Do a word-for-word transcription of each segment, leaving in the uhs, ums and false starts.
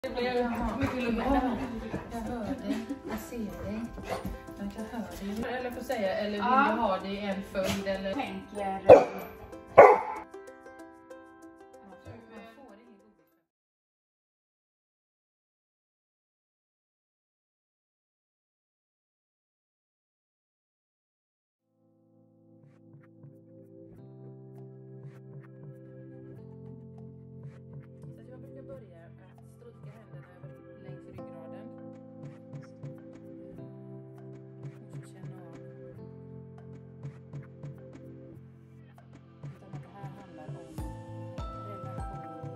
Det blev mycket lugnare. Jag hör dig, jag ser dig. Jag hör dig. Eller får säga, eller vill ja. Du ha det i en följd eller tänker. Börja att stryka händerna över längs ryggraden. Och så känna av. Utan att det här handlar om relation.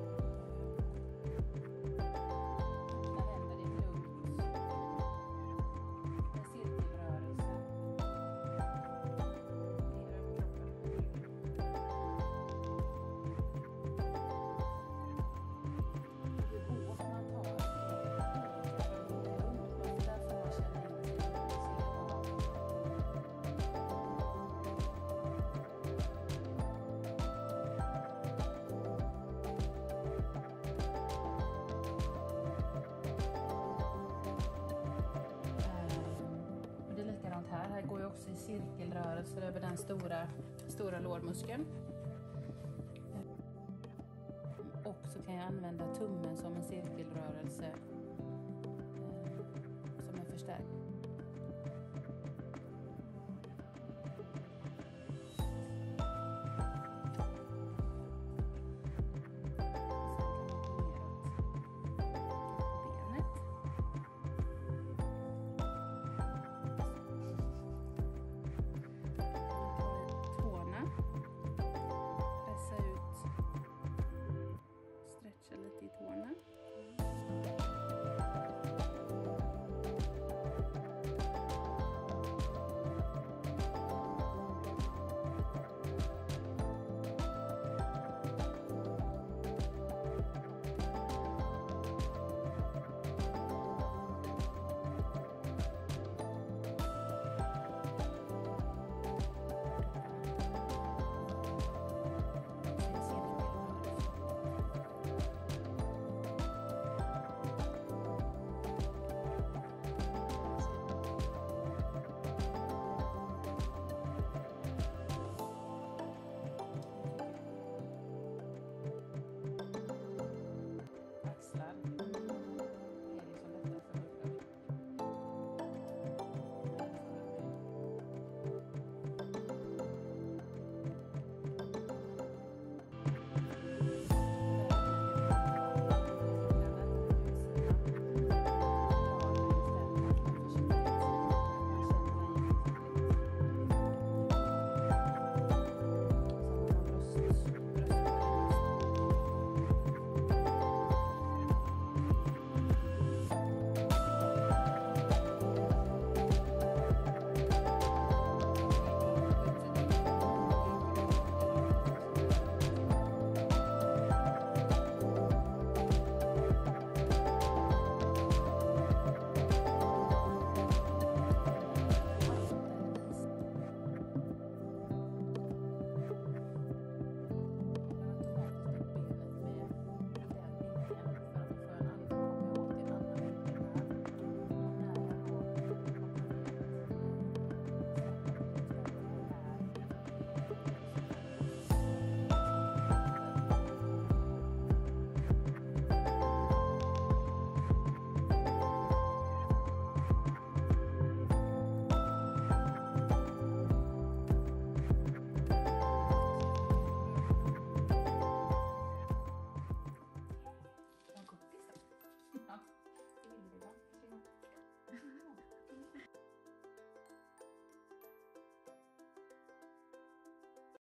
Öppna händer i lugnt. En cirkelrörelse. Ner över kroppen. Här. Här går ju också i cirkelrörelser över den stora, stora lårmuskeln.